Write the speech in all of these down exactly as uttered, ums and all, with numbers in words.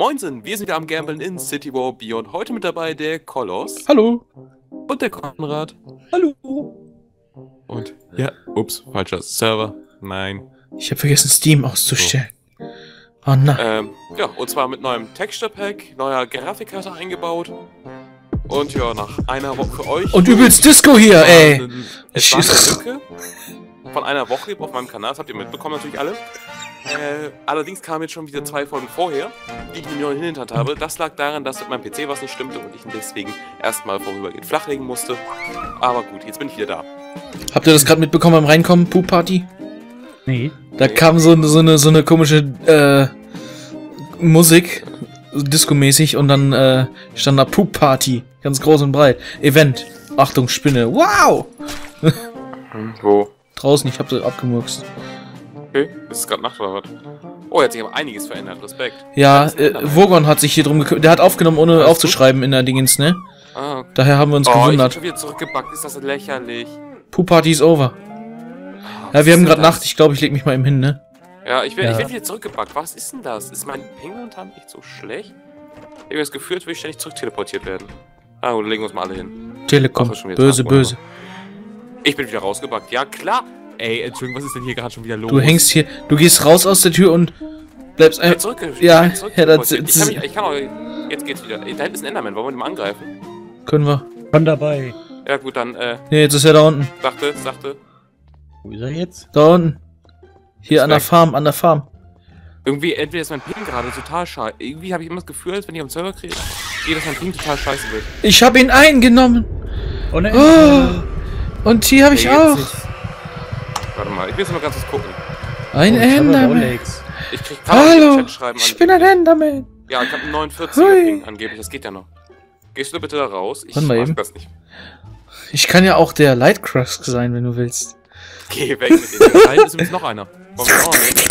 Moinsen, wir sind wieder am Gamblen in City War Beyond. Heute mit dabei der Koloss. Hallo. Und der Konrad. Hallo. Und, ja, ups, falscher Server. Nein. Ich habe vergessen, Steam auszustellen. So. Oh nein. Ähm, ja, und zwar mit neuem Texture Pack, neuer Grafikkarte eingebaut. Und ja, nach einer Woche für euch. Und übelst Disco hier, ey. Es war eine Lücke von einer Woche auf meinem Kanal, das habt ihr mitbekommen natürlich alle. Äh, allerdings kamen jetzt schon wieder zwei Folgen vorher, die ich mir neu hingehört habe. Das lag daran, dass mit meinem P C was nicht stimmte und ich ihn deswegen erstmal vorübergehend flachlegen musste. Aber gut, jetzt bin ich wieder da. Habt ihr das gerade mitbekommen beim Reinkommen, Poop Party? Nee. Da nee. kam so, so, eine, so eine komische äh, Musik, Disco-mäßig, und dann äh, stand da Poop Party, ganz groß und breit. Event. Achtung, Spinne. Wow! Hm, wo? Draußen, ich hab sie abgemurkst. Okay, ist es gerade Nacht oder was? Oh, er hat sich aber einiges verändert, Respekt. Ja, äh, Vogon hat sich hier drum gekümmert. Der hat aufgenommen, ohne Alles aufzuschreiben gut? In der Dingens, ne? Ah, okay. Daher haben wir uns oh, gewundert. Ich bin schon wieder zurückgebackt, ist das lächerlich. Poop Party is over. Oh, Ja, wir haben gerade das? Nacht. Ich glaube, ich leg mich mal eben hin, ne? Ja, ich werde Ja. werd wieder zurückgebackt. Was ist denn das? Ist mein Ping momentan nicht so schlecht? Ich habe das Gefühl, als würde ich ständig zurück teleportiert werden. Ah, gut, legen wir uns mal alle hin. Telekom. Ach, schon wieder Böse, Tag, böse. Ich bin wieder rausgebackt. Ja, klar. Ey, Entschuldigung, was ist denn hier gerade schon wieder los? Du hängst hier, du gehst raus aus der Tür und bleibst Ich bin einfach. zurück, Ja, ich bin zurück ja, das- teleportiert. ich, kann mich, das- ich kann auch. Jetzt geht's wieder. Ey, da hinten ist ein Enderman. Wollen wir den mal angreifen? Können wir. Von dabei. Ja, gut, dann, äh, Ne, jetzt ist er da unten. sagte, sagte. Wo ist er jetzt? Da unten. Hier Ist an der weg. Farm, an der Farm. Irgendwie, entweder ist mein Ping gerade total scheiße. Irgendwie habe ich immer das Gefühl, als wenn ich am Server kriege, gehe, dass mein Ping total scheiße wird. Ich habe ihn eingenommen. Oh nein. Oh. Und hier habe ich Ey, jetzt auch. nicht. Warte mal, ich will jetzt mal ganz kurz gucken. Ein Oh, ich habe Enderman. Rolex. Ich krieg kann auch Hallo. im Chat schreiben. Ich bin ein Enderman. Ja, ich habe einen neunundvierziger Hui. Ping angeblich, das geht ja noch. Gehst du bitte da raus? Ich Warte mal mach eben. das nicht. Ich kann ja auch der Lightcrush sein, wenn du willst. Geh weg mit dem. Da hinten ist übrigens noch einer. Wollen wir auch nehmen?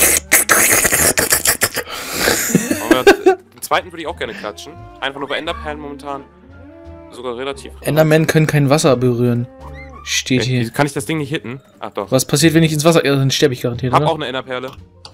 Wollen wir- Den zweiten würde ich auch gerne klatschen. Einfach nur bei Enderperlen momentan. Sogar relativ. Endermen können kein Wasser berühren. Steht Okay, hier. kann ich das Ding nicht hitten? Ach doch. Was passiert, wenn ich ins Wasser... Ja, dann sterbe ich garantiert, Hab oder? auch eine Enderperle.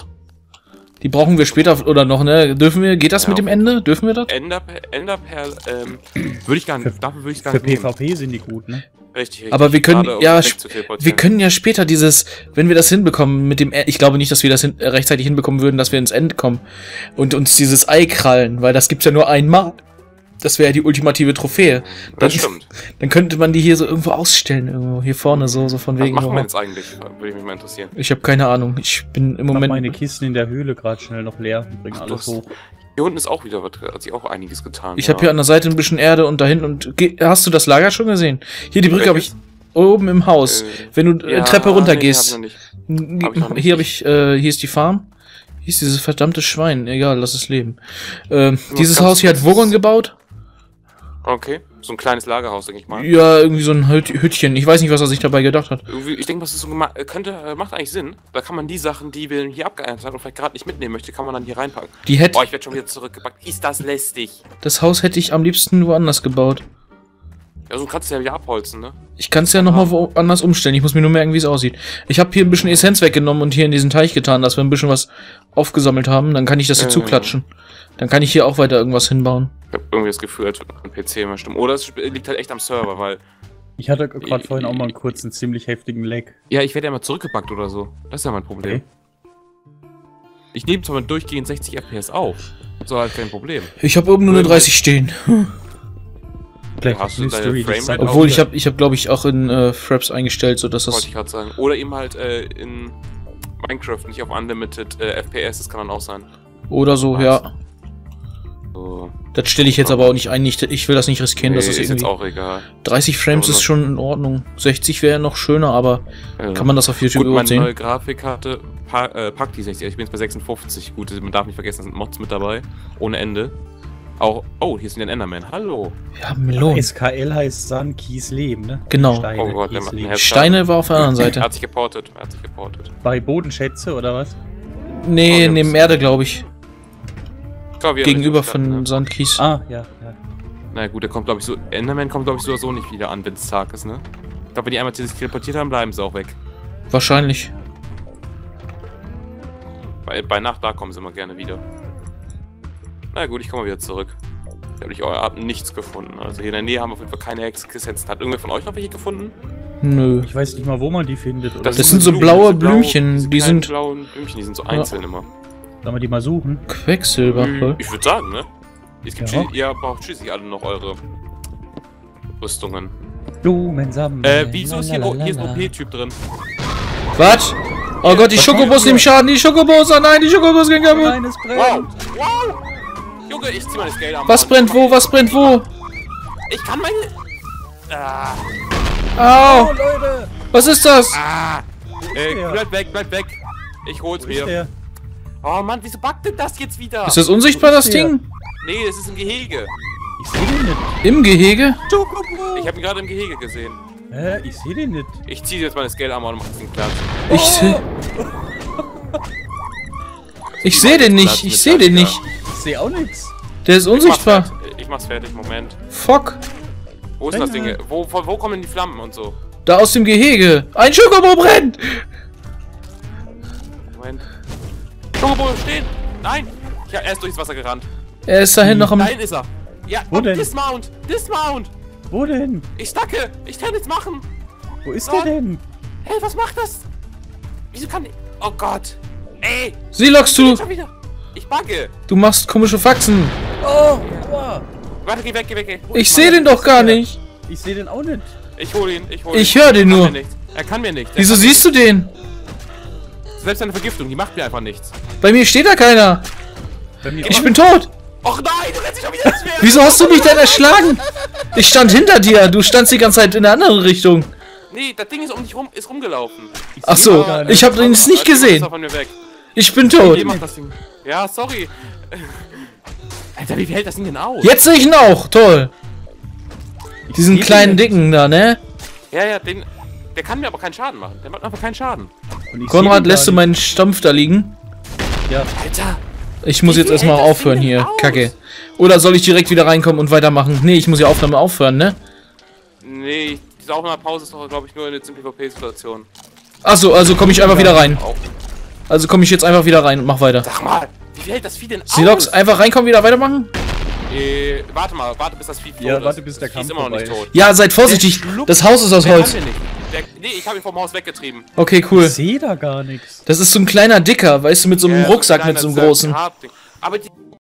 Die brauchen wir später oder noch, ne? Dürfen wir... Geht das Ja, mit dem auf- Ende? Dürfen wir das? Enderperle, Enderperle, ähm, würde ich gar nicht, Für- dafür würde ich gar Für nicht nehmen. PvP sind die gut, ne? Richtig, richtig. Aber wir können, Gerade, um ja, weg sp- zu teleportieren. wir können ja später dieses, wenn wir das hinbekommen mit dem, ich glaube nicht, dass wir das hin, äh, rechtzeitig hinbekommen würden, dass wir ins End kommen und uns dieses Ei krallen, weil das gibt's ja nur einmal. Das wäre ja die ultimative Trophäe. Das Dann- stimmt. Dann könnte man die hier so irgendwo ausstellen, irgendwo hier vorne, so, so von Was wegen. machen wir so. jetzt eigentlich? Würde ich mich mal interessieren. Ich habe keine Ahnung. Ich bin im Ich mach Moment. meine Kisten in der Höhle gerade schnell noch leer und bring Ach, alles du hast- hoch. Hier unten ist auch wieder was, hat sich auch einiges getan. Ich habe hier an der Seite ein bisschen Erde und da hinten und ge hast du das Lager schon gesehen? Hier die Brücke habe ich oben im Haus. Äh, Wenn du äh, ja, Treppe runter nee, gehst. hab ich noch nicht. Hab ich noch nicht. Hier habe ich, äh, hier ist die Farm. Hier ist dieses verdammte Schwein. Egal, lass es leben. Ähm, dieses ganz Haus hier hat kurz- Vogon gebaut. Okay, so ein kleines Lagerhaus, denke ich mal. Ja, irgendwie so ein Hüt Hütchen. Ich weiß nicht, was er sich dabei gedacht hat. Irgendwie, ich denke, was ist so gema- äh, könnte, äh, macht eigentlich Sinn. Da kann man die Sachen, die wir hier abgeerntet haben und vielleicht gerade nicht mitnehmen möchte, kann man dann hier reinpacken. Die hätte, Oh, ich werde schon wieder zurückgepackt. Ist das lästig? das Haus hätte ich am liebsten woanders gebaut. Ja, so kannst du ja wieder abholzen, ne? Ich kann es ja nochmal woanders umstellen. Ich muss mir nur merken, wie es aussieht. Ich habe hier ein bisschen Essenz weggenommen und hier in diesen Teich getan, dass wir ein bisschen was aufgesammelt haben. Dann kann ich das hier Äh. zuklatschen. Dann kann ich hier auch weiter irgendwas hinbauen. Ich habe irgendwie das Gefühl, als würde mein P C immer stimmen. Oder es liegt halt echt am Server, weil... Ich hatte gerade vorhin auch mal einen kurzen, ziemlich heftigen Lag. Ja, ich werde ja immer zurückgepackt oder so. Das ist ja mein Problem. Okay. Ich nehme zwar mit durchgehend sechzig F P S auf. So halt kein Problem. Ich habe oben nur eine dreißig stehen. Vielleicht Hast du ist deine Mystery Framerate Design auch Obwohl ich wieder? habe, ich habe, glaube ich, auch in äh, Fraps eingestellt, so dass Wollte das ich gerade sagen. Oder eben halt äh, in Minecraft nicht auf Unlimited äh, F P S, das kann dann auch sein. oder so, Was? ja. So. Das stelle ich jetzt aber auch nicht ein. Ich, ich will das nicht riskieren, dass Nee, das ist jetzt irgendwie. auch egal. dreißig Frames Ja, ist schon in Ordnung. sechzig wäre noch schöner, aber Ja. kann man das auf YouTube Gut, überhaupt meine neue sehen? Grafikkarte pa äh, packt die sechzig. Ich bin jetzt bei sechsundfünfzig. Gut, man darf nicht vergessen, da sind Mods mit dabei. Ohne Ende. Auch. Oh, hier ist ein Enderman. Hallo. Ja, Melonen. S K L heißt Sand, Kies, Leben, ne? Genau. Steine, Oh Gott, der Kies, macht ein Leben. Herz. Steine war auf der anderen Er Seite. hat sich geportet. Er hat sich geportet. Bei Bodenschätze oder was? Nee, Oh, neben Jungs. Erde, glaube ich. Ich glaub, wir Gegenüber haben nicht so von Stadt, ne? Sandkies. Ah, ja, ja. Na gut, der kommt, glaube ich, so. Enderman kommt, glaube ich, so oder so nicht wieder an, wenn es Tag ist, ne? Ich glaube, wenn die einmal sich teleportiert haben, bleiben sie auch weg. Wahrscheinlich. Bei, bei Nacht, da kommen sie immer gerne wieder. Na gut, ich komme mal wieder zurück. Ich habe nicht euer Art nichts gefunden. Also hier in der Nähe haben wir auf jeden Fall keine Hexe gesetzt. Hat irgendwer von euch noch welche gefunden? Nö. Ich weiß nicht mal, wo man die findet. Oder Das so. sind so Blumen, blaue diese blau- Blümchen, diese die kleinen sind- blauen Blümchen, die sind so einzeln immer. Sollen wir die mal suchen? Quecksilber, voll. Ich würde sagen, ne? Es gibt Ja. schließlich- ihr braucht schließlich alle noch eure Rüstungen. Blumen sammeln. Äh, wieso ist hier, hier ist ein O P-Typ drin? Was? Oh Gott, die Was Schokobos macht ihr? nehmen Schaden, die Schokobos, oh nein, die Schokobos gehen kaputt. Nein, es Wow! brennt. Wow! Junge, ich zieh mal das Geld an. Was brennt wo, was brennt wo? Ich kann meine... Ah, Au, Oh, Leute. was ist das? ah. Äh, der? bleib weg, bleib weg. Ich hol's Wo ist mir. der? Oh Mann, wieso backt denn das jetzt wieder? Ist das unsichtbar, das Wo ist der? Ding? Nee, das ist im Gehege. Ich sehe den nicht. Im Gehege? Chocobo. Ich habe ihn gerade im Gehege gesehen. Hä? Ich sehe den nicht. Ich ziehe jetzt meine Scale-Armor und mach das Ding platt. Ich seh... Ich sehe den nicht, ich sehe den nicht. Ich sehe auch nichts. Der ist Ich mach's unsichtbar. fertig. Ich mach's fertig, Moment. Fuck. Wo ist denn das Brennt. Ding? Wo, wo, wo kommen denn die Flammen und so? Da aus dem Gehege. Ein Schokobo brennt. Moment. Schokobo, stehen! Nein! Ich hab erst durchs Wasser gerannt. Er ist dahin noch am... Nein, ist er! Ja, Wo komm, denn? Dismount! Dismount! Wo denn? Ich stacke! Ich kann nichts machen! Wo ist Gott. der denn? Hey, was macht das? Wieso kann ich... Oh Gott! Ey! Silox, du... Schon wieder! Ich bugge! Du machst komische Faxen. Oh, aua. Warte, geh weg, geh weg, geh. Ich sehe den doch gar nicht. Ich sehe den auch nicht. Ich hol ihn, ich hol ihn. Ich höre den Er kann nur. mir nichts. Er kann mir nichts. Er Wieso kann siehst du den? nichts. Selbst eine Vergiftung, die macht mir einfach nichts. Bei mir steht da keiner. Bei mir Ich auch bin tot. Och nein, du rennst dich schon wieder ins Meer! Wieso hast du mich denn erschlagen? Ich stand hinter dir. Du standst die ganze Zeit in der anderen Richtung. Nee, das Ding ist um dich rum, ist rumgelaufen. Ach so, gar nicht. ich habe den nicht gesehen. Von mir weg. Ich bin tot. Hier macht das Ding. Ja, sorry. Alter, wie hält das Ding denn aus? Jetzt sehe ich ihn auch. Toll. Diesen seh kleinen den Dicken da, ne? Ja, ja, den. Der kann mir aber keinen Schaden machen. Der macht einfach keinen Schaden. Und ich Konrad, seh den lässt du gar meinen Stampf da liegen? nicht. Ja. Alter! Ich muss Wie jetzt viel erstmal hält das aufhören Ding denn hier. aus? Kacke. Oder soll ich direkt wieder reinkommen und weitermachen? Nee, ich muss die Aufnahme aufhören, ne? Nee, diese Aufnahmepause ist doch, glaube ich, nur eine Simple V P-Situation. Achso, also komme ich einfach wieder rein. Auch. Also komme ich jetzt einfach wieder rein und mach weiter. Sag mal, wie viel hält das Vieh denn aus? Silox, einfach reinkommen, wieder weitermachen? Äh, warte mal, warte bis das Vieh tot Ja, ist. warte, bis der Das Vieh ist Kampf immer noch nicht vorbei ist. tot. Ja, seid vorsichtig. Der schluckt- Das Haus ist aus Der kann Holz. mir nicht. Der, nee, ich habe ihn vom Haus weggetrieben. Okay, cool. Ich sehe da gar nichts. Das ist so ein kleiner Dicker, weißt du, mit so einem Ja, Rucksack ein mit so einem kleiner großen. Hartding. Aber die,